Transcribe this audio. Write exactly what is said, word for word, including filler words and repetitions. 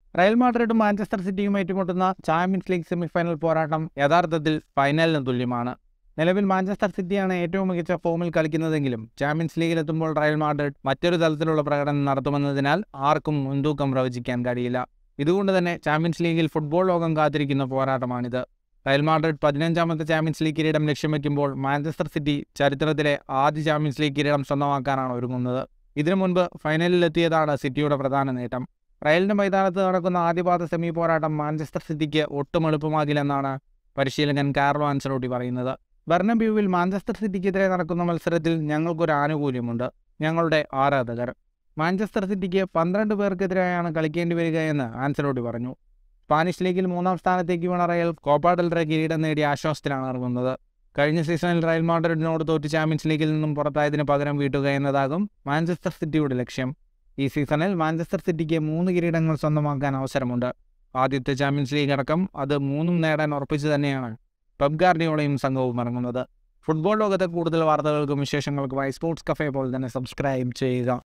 Real മാഡ്രിഡും Manchester സിറ്റിയും ഏറ്റുമുട്ടുന്ന champions league semifinal പോരാട്ടം യഥാർത്ഥത്തിൽ ഫൈനലിന് തുല്യമാണ്. നിലവിൽ മാഞ്ചസ്റ്റർ സിറ്റിയാണ് ഏറ്റവും മികച്ച ഫോമിൽ കളിക്കുന്നതെങ്കിലും ചാമ്പ്യൻസ് ലീഗിലെത്തുമ്പോൾ റയൽ മാഡ്രിഡ് മറ്റൊരു തലത്തിലുള്ള പ്രകടനം നടത്തുമെന്നതിനാൽ ആർക്കും മുൻതൂക്കം പ്രവചിക്കാൻ കഴിയില്ല. ഇതുകൊണ്ട് തന്നെ ചാമ്പ്യൻസ് ലീഗിൽ ഫുട്ബോൾ ലോകം കാത്തിരിക്കുന്ന പോരാട്ടമാണിത്. റയൽ മാഡ്രിഡ് പതിനഞ്ചാമത്തെ ചാമ്പ്യൻസ് ലീഗ് കിരീടം ലക്ഷ്യം വയ്ക്കുമ്പോൾ മാഞ്ചസ്റ്റർ സിറ്റി ചരിത്രത്തിലെ ആദ്യ ചാമ്പ്യൻസ് ലീഗ് കിരീടം സ്വന്തമാക്കാനാണ് ഒരുങ്ങുന്നത്. ഇതിനു മുൻപ് ഫൈനലിലെത്തിയതാണ് സിറ്റിയുടെ പ്രധാന നേട്ടം. റയലിന്റെ മൈതാനത്ത് നടക്കുന്ന ആദ്യപാദ സെമി പോരാട്ടം മാഞ്ചസ്റ്റർ സിറ്റിക്ക് ഒട്ടും എളുപ്പമാകില്ലെന്നാണ് പരിശീലകൻ കാർലോ ആൻസലോട്ടി പറയുന്നത്. ബെർണബ്യൂവിൽ മാഞ്ചസ്റ്റർ സിറ്റിക്കെതിരെ നടക്കുന്ന മത്സരത്തിൽ ഞങ്ങൾക്കൊരു ആനുകൂല്യമുണ്ട്. ഞങ്ങളുടെ ആരാധകർ. മാഞ്ചസ്റ്റർ സിറ്റിക്ക് പന്ത്രണ്ട് പേർക്കെതിരെയാണ് കളിക്കേണ്ടി വരികയെന്ന് ആൻസലോട്ടി പറഞ്ഞു. സ്പാനിഷ് ലീഗിൽ മൂന്നാം സ്ഥാനത്തേക്ക് വീണ റയൽ കോപ്പ ഡെൽ റേ കിരീടം നേടി ആശ്വാസത്തിലാണ് ഇറങ്ങുന്നത്. കഴിഞ്ഞ സീസണിൽ റയൽ മാഡ്രിഡിനോട് തോറ്റ് ചാമ്പ്യൻസ് ലീഗിൽ നിന്നും പുറത്തായതിന് പകരം വീട്ടുക എന്നതാകും മാഞ്ചസ്റ്റർ സിറ്റിയുടെ ലക്ഷ്യം. ഈ സീസണിൽ മാഞ്ചസ്റ്റർ സിറ്റിക്ക് മൂന്ന് കിരീടങ്ങൾ സ്വന്തമാക്കാൻ അവസരമുണ്ട്. ആദ്യത്തെ ചാമ്പ്യൻസ് ലീഗ് അടക്കം അത് മൂന്നും നേടാൻ ഉറപ്പിച്ചു തന്നെയാണ് പെപ് ഗാർഡിയോളയും സംഘവും ഇറങ്ങുന്നത്. ഫുട്ബോൾ ലോകത്തെ കൂടുതൽ വാർത്തകൾക്കും വിശേഷങ്ങൾക്കുമായി സ്പോർട്സ് കഫേ പോലെ തന്നെ സബ്സ്ക്രൈബ് ചെയ്യുക.